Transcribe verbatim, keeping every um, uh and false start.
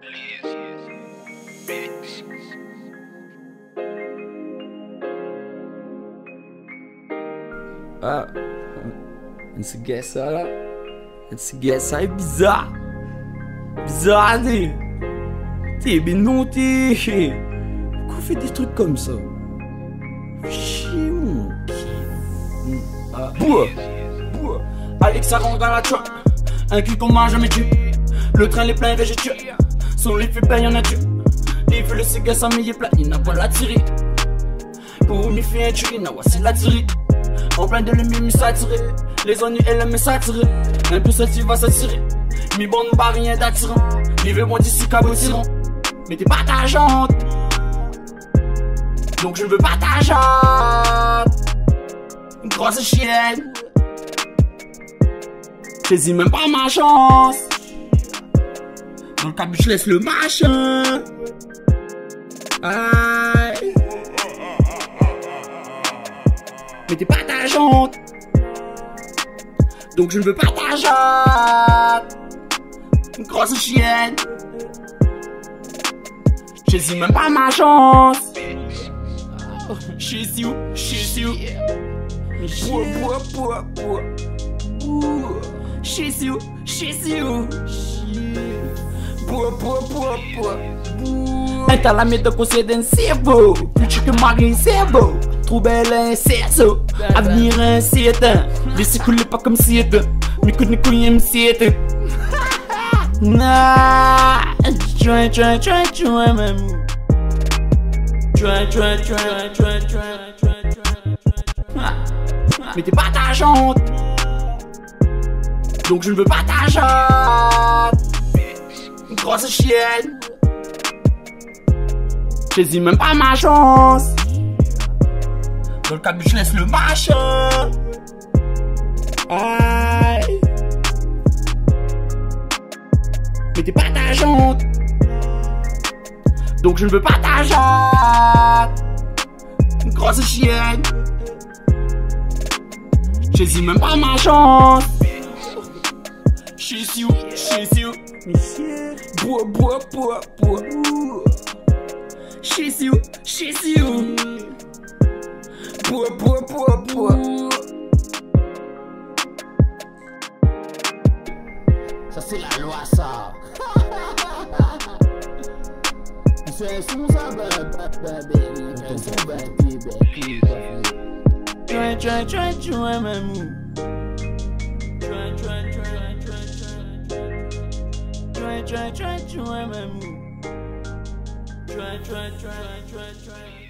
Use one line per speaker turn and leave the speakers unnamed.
Ah, esse guessa là, esse guessa é bizarro, bizarre, né? T'es bénouté, pourquoi on fait des trucs comme ça? Chier mon cul. Ah, boua, boua. Alexa rentre dans la truck, un cul qu'on m'a jamais tué. Le train les plein végétueux, son lit fait plein y'en a tué. Il veut le cigare sans milliers plat, il n'a pas la tirée. Pour une fille un tué, n'a pas c'est la tirée. En plein de l'ennemi s'attirer, les ennuis et l'aime s'attirer. Un peu ça tu vas s'attirer, mi bon pas rien d'attirant. Il veut moi d'ici cabotirant, mais t'es pas ta jante, donc je veux pas ta jante. Une grosse chienne, saisis même pas ma chance. Dans le cabuche je laisse le machin. Aïe. Mais t'es pas ta jante, donc je ne veux pas ta jante. Une grosse chienne, je sais même pas ma chance. Chez you, chez you, bois, bois, bois, bois. Chez you, chez you, bois, bois, bois, bois. Entra la meta com sede c'est beau, plus que Marie c'est beau. Trop belle incertain, avenir incertain. Laissez couler pas comme si c'était, mais que ne couille c'était. Nah, join, join, join, join, même. Join, join, join, join, join, join. Mais t'es pas ta jante, donc je ne veux pas ta jante. Une grosse chienne, je saisis même pas ma chance. Dans le cabuche je laisse le machin. Aïe. Mais t'es pas ta jante, donc je ne veux pas ta jante. Une grosse chienne, je saisis même pas ma chance. Chez you, chez you, bois, bois, bois, bois. Chez you, chez you, bois, bois, bois, bois.
Ça c'est la loi ça. C'est son ça baby, son baby baby.
Join, join, join, join, mamou. Join, join, join, join, join. Join, join, join, join, mamou. Join, join, join, join, join.